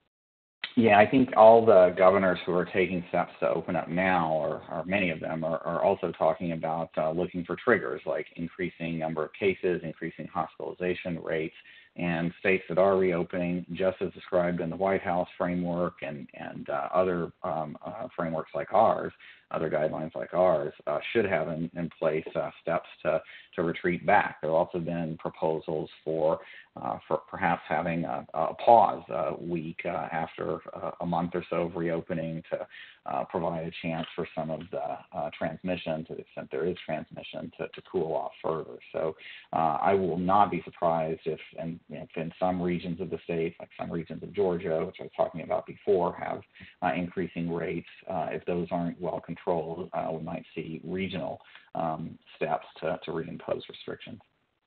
Yeah, I think all the governors who are taking steps to open up now, or, or many of them, are, are also talking about uh, looking for triggers like increasing number of cases, increasing hospitalization rates, and states that are reopening, just as described in the White House framework and, and uh, other um, uh, frameworks like ours, other guidelines like ours, uh, should have in, in place uh, steps to, to retreat back. There have also been proposals for, uh, for perhaps having a, a pause a week uh, after uh, a month or so of reopening to uh, provide a chance for some of the uh, transmission, to the extent there is transmission, to, to cool off further. So uh, I will not be surprised if, and if in some regions of the state, like some regions of Georgia, which I was talking about before, have uh, increasing rates, uh, if those aren't well controlled, uh, we might see regional um, steps to, to reimpose restrictions.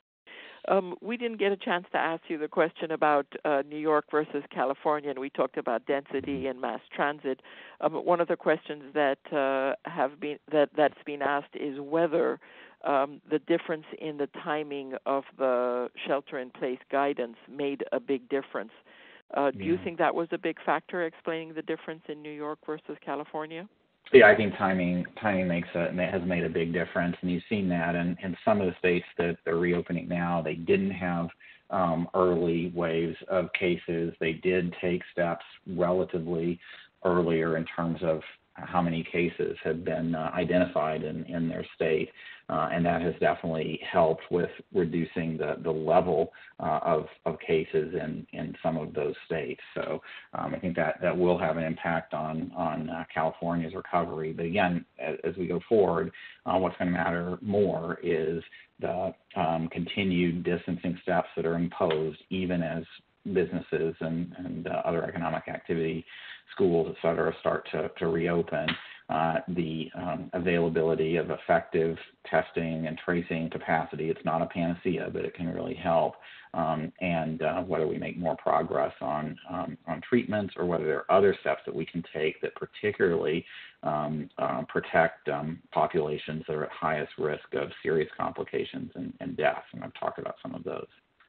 Um, we didn't get a chance to ask you the question about uh, New York versus California, and we talked about density and mass transit. Um, one of the questions that uh, have been that that's been asked is whether um, the difference in the timing of the shelter-in-place guidance made a big difference. Uh, do yeah. you think that was a big factor explaining the difference in New York versus California? Yeah, I think timing timing makes a has made a big difference, and you've seen that in, in some of the states that they're reopening now. They didn't have um, early waves of cases. They did take steps relatively earlier in terms of how many cases have been uh, identified in, in their state, uh, and that has definitely helped with reducing the, the level uh, of, of cases in, in some of those states. So um, I think that, that will have an impact on, on uh, California's recovery. But again, as, as we go forward, uh, what's going to matter more is the um, continued distancing steps that are imposed, even as businesses and, and uh, other economic activity, schools, et cetera, start to, to reopen. Uh, the um, availability of effective testing and tracing capacity, it's not a panacea, but it can really help. Um, and uh, whether we make more progress on, um, on treatments or whether there are other steps that we can take that particularly um, uh, protect um, populations that are at highest risk of serious complications and, and death. And I've talked about some of those.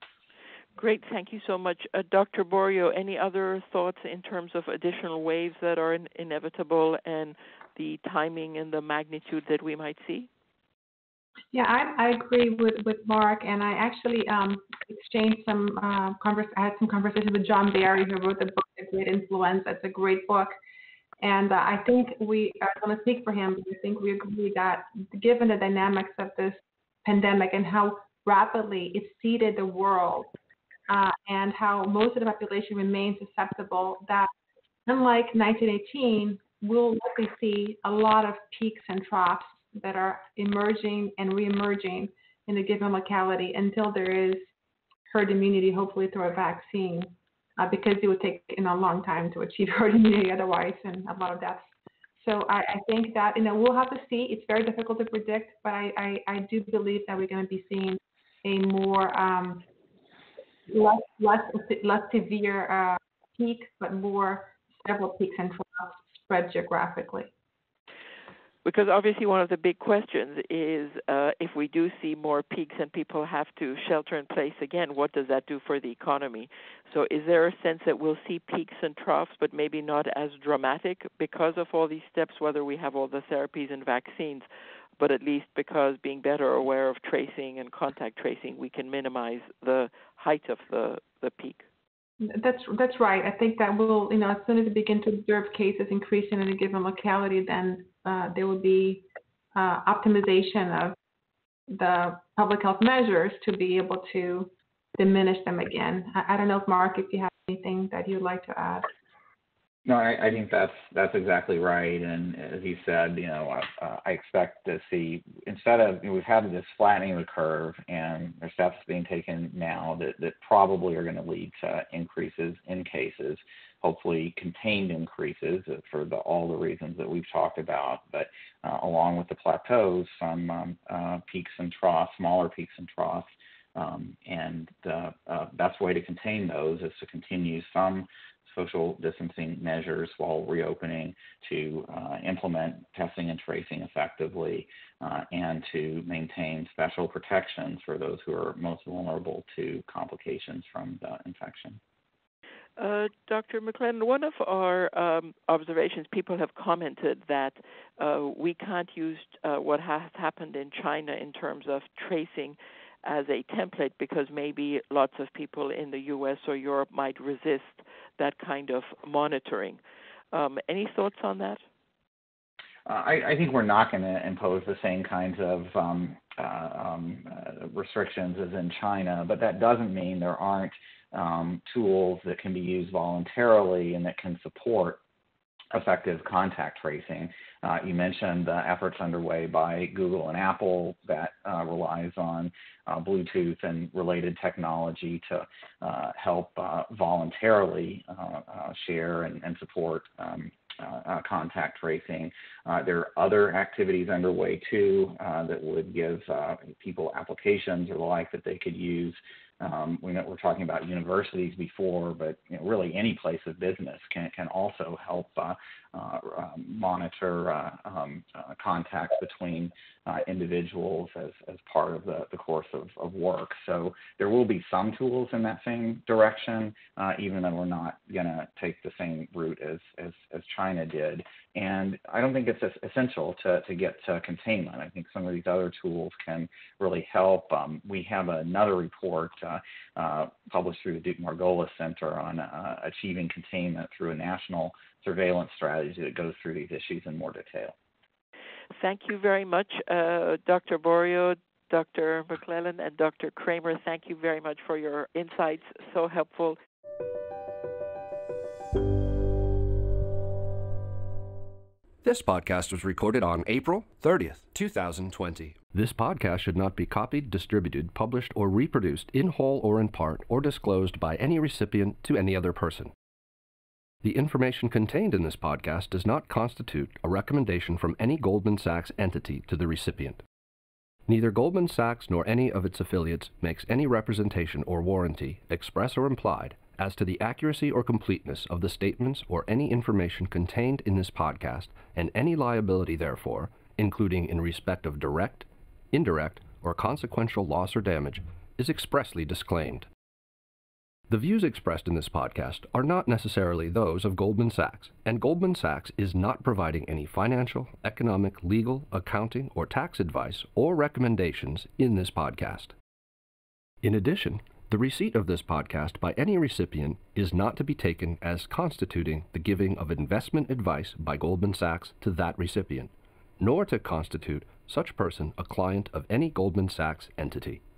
Great, thank you so much. Uh, Doctor Borio, any other thoughts in terms of additional waves that are in, inevitable and the timing and the magnitude that we might see? Yeah, I, I agree with, with Mark, and I actually um, exchanged some uh, convers- I had some conversation with John Barry, who wrote the book, The Great Influenza. It's a great book, and uh, I think we, I want to speak for him, because I think we agree that given the dynamics of this pandemic and how rapidly it seeded the world, Uh, and how most of the population remains susceptible, that unlike nineteen eighteen, we'll likely see a lot of peaks and troughs that are emerging and reemerging in a given locality until there is herd immunity, hopefully through a vaccine, uh, because it would take you know, a long time to achieve herd immunity otherwise, and a lot of deaths. So I, I think that you know we'll have to see. It's very difficult to predict, but I, I, I do believe that we're going to be seeing a more um, less less less severe uh, peak, but more several peaks and troughs spread geographically. Because obviously one of the big questions is uh, if we do see more peaks and people have to shelter in place again, what does that do for the economy? So is there a sense that we'll see peaks and troughs, but maybe not as dramatic because of all these steps, whether we have all the therapies and vaccines, but at least because being better aware of tracing and contact tracing, we can minimize the height of the, the peak? That's that's right. I think that we'll, you know, as soon as we begin to observe cases increasing in a given locality, then uh, there will be uh, optimization of the public health measures to be able to diminish them again. I, I don't know if Mark, if you have anything that you'd like to add. No, I, I think that's that's exactly right. And as you said, you know, uh, I expect to see, instead of, you know, we've had this flattening of the curve, and there's steps being taken now that, that probably are going to lead to increases in cases, hopefully contained increases for the, all the reasons that we've talked about. But uh, along with the plateaus, some um, uh, peaks and troughs, smaller peaks and troughs. Um, and the uh, best way to contain those is to continue some social distancing measures while reopening, to uh, implement testing and tracing effectively, uh, and to maintain special protections for those who are most vulnerable to complications from the infection. Uh, Doctor McClellan, one of our um, observations, people have commented that uh, we can't use uh, what has happened in China in terms of tracing as a template, because maybe lots of people in the U S or Europe might resist that kind of monitoring. Um, any thoughts on that? Uh, I, I think we're not going to impose the same kinds of um, uh, um, uh, restrictions as in China, but that doesn't mean there aren't um, tools that can be used voluntarily and that can support effective contact tracing. Uh, you mentioned the efforts underway by Google and Apple that uh, relies on uh, Bluetooth and related technology to uh, help uh, voluntarily uh, uh, share and, and support um, uh, uh, contact tracing. Uh, there are other activities underway too uh, that would give uh, people applications or the like that they could use. Um, we know we're talking about universities before, but you know, really any place of business can can also help uh, uh, uh, monitor uh, um, uh, contacts between uh, individuals as, as part of the, the course of, of work. So there will be some tools in that same direction, uh, even though we're not going to take the same route as, as, as China did. And I don't think it's essential to, to get to containment. I think some of these other tools can really help. Um, we have another report uh, uh, published through the Duke-Margolis Center on uh, achieving containment through a national surveillance strategy that goes through these issues in more detail. Thank you very much, uh, Doctor Borio, Doctor McClellan, and Doctor Krammer. Thank you very much for your insights. So helpful. This podcast was recorded on April thirtieth, two thousand twenty. This podcast should not be copied, distributed, published, or reproduced in whole or in part, or disclosed by any recipient to any other person. The information contained in this podcast does not constitute a recommendation from any Goldman Sachs entity to the recipient. Neither Goldman Sachs nor any of its affiliates makes any representation or warranty, express or implied, as to the accuracy or completeness of the statements or any information contained in this podcast, and any liability therefore, including in respect of direct, indirect, or consequential loss or damage, is expressly disclaimed. The views expressed in this podcast are not necessarily those of Goldman Sachs, and Goldman Sachs is not providing any financial, economic, legal, accounting, or tax advice or recommendations in this podcast. In addition, the receipt of this podcast by any recipient is not to be taken as constituting the giving of investment advice by Goldman Sachs to that recipient, nor to constitute such person a client of any Goldman Sachs entity.